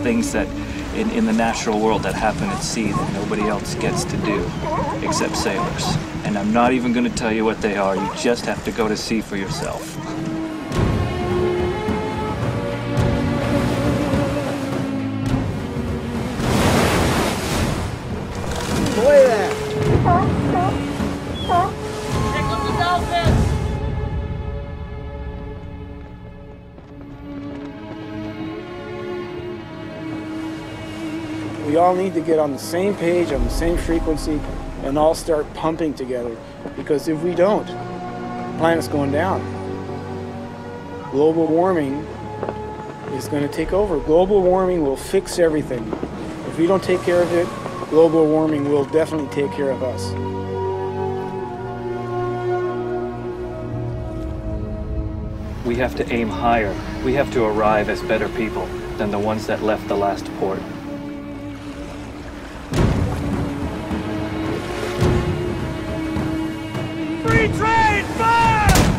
things that in the natural world that happen at sea that nobody else gets to do except sailors. And I'm not even going to tell you what they are. You just have to go to sea for yourself. Play that! Here comes the dolphins! We all need to get on the same page, on the same frequency, and all start pumping together. Because if we don't, the planet's going down. Global warming is going to take over. Global warming will fix everything. If we don't take care of it, global warming will definitely take care of us. We have to aim higher. We have to arrive as better people than the ones that left the last port. Free trade, fire!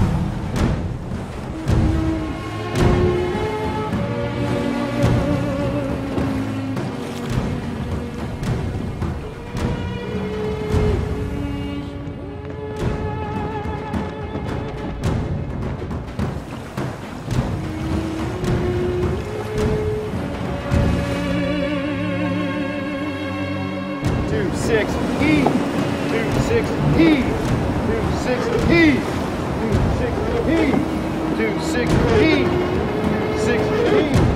Six E, 26 E, 26 E, 26 E, 26 E, 26 E.